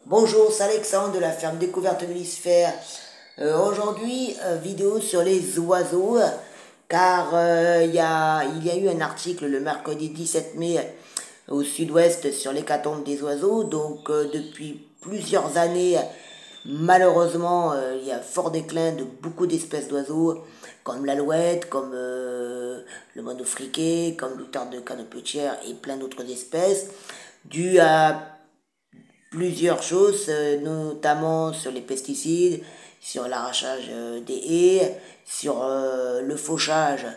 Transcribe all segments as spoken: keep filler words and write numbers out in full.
Bonjour, c'est Alexandre de la ferme Découverte de l'Hémisphère. Euh, Aujourd'hui, euh, vidéo sur les oiseaux, car euh, y a, il y a eu un article le mercredi dix-sept mai au sud-ouest sur l'hécatombe des oiseaux. Donc euh, depuis plusieurs années, malheureusement, euh, il y a fort déclin de beaucoup d'espèces d'oiseaux, comme l'alouette, comme euh, le moineau friqué, comme l'outarde de canopetière et plein d'autres espèces, dû à plusieurs choses, euh, notamment sur les pesticides, sur l'arrachage euh, des haies, sur euh, le fauchage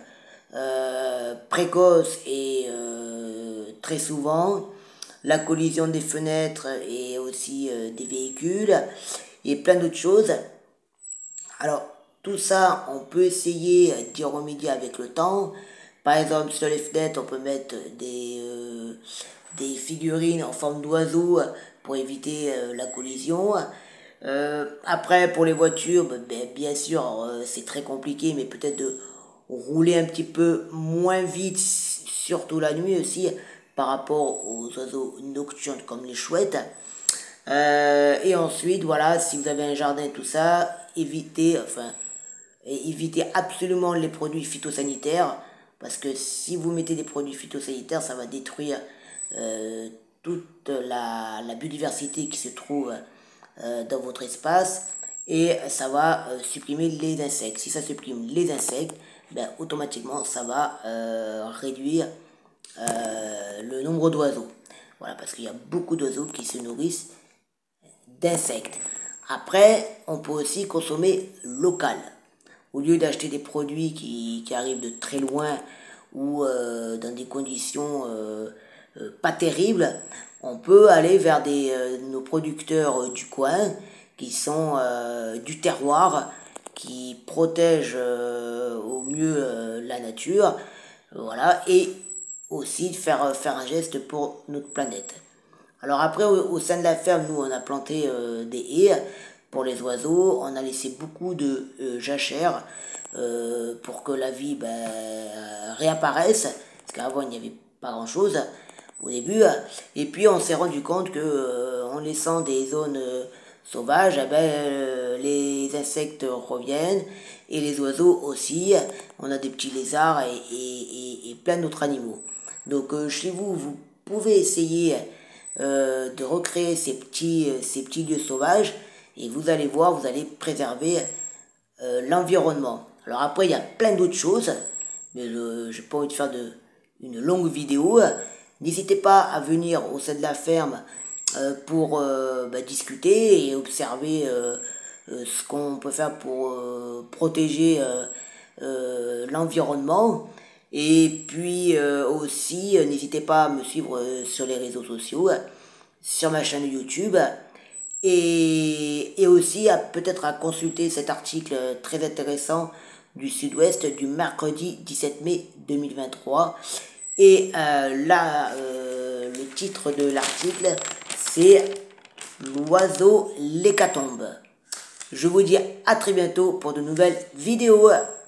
euh, précoce et euh, très souvent, la collision des fenêtres et aussi euh, des véhicules, et plein d'autres choses. Alors, tout ça, on peut essayer d'y remédier avec le temps. Par exemple, sur les fenêtres, on peut mettre des, euh, des figurines en forme d'oiseau pour éviter euh, la collision. Euh, après, pour les voitures, ben, ben, bien sûr, euh, c'est très compliqué, mais peut-être de rouler un petit peu moins vite, surtout la nuit aussi, par rapport aux oiseaux nocturnes comme les chouettes. Euh, et ensuite, voilà, si vous avez un jardin, tout ça, évitez, enfin, évitez absolument les produits phytosanitaires, parce que si vous mettez des produits phytosanitaires, ça va détruire euh, toute la, la biodiversité qui se trouve euh, dans votre espace, et ça va euh, supprimer les insectes. Si ça supprime les insectes, ben, automatiquement, ça va euh, réduire euh, le nombre d'oiseaux. Voilà, parce qu'il y a beaucoup d'oiseaux qui se nourrissent d'insectes. Après, on peut aussi consommer local. Au lieu d'acheter des produits qui, qui arrivent de très loin ou euh, dans des conditions euh, euh, pas terribles, on peut aller vers des, euh, nos producteurs euh, du coin qui sont euh, du terroir, qui protègent euh, au mieux euh, la nature, voilà, et aussi faire, faire un geste pour notre planète. Alors après, au, au sein de la ferme, nous, on a planté euh, des haies pour les oiseaux. On a laissé beaucoup de euh, jachères euh, pour que la vie ben, réapparaisse. Parce qu'avant, il n'y avait pas grand-chose au début. Et puis, on s'est rendu compte que euh, en laissant des zones euh, sauvages, eh ben, euh, les insectes reviennent et les oiseaux aussi. On a des petits lézards et, et, et, et plein d'autres animaux. Donc, euh, chez vous, vous pouvez essayer euh, de recréer ces petits, ces petits lieux sauvages, et vous allez voir, vous allez préserver euh, l'environnement. Alors après, il y a plein d'autres choses, mais euh, je n'ai pas envie de faire de, une longue vidéo. N'hésitez pas à venir au sein de la ferme euh, pour euh, bah, discuter et observer euh, euh, ce qu'on peut faire pour euh, protéger euh, euh, l'environnement. Et puis euh, aussi, euh, n'hésitez pas à me suivre euh, sur les réseaux sociaux, sur ma chaîne YouTube, et, et aussi à peut-être à consulter cet article très intéressant du Sud-Ouest du mercredi dix-sept mai deux mille vingt-trois. Et euh, là, euh, le titre de l'article, c'est l'oiseau l'hécatombe. Je vous dis à très bientôt pour de nouvelles vidéos.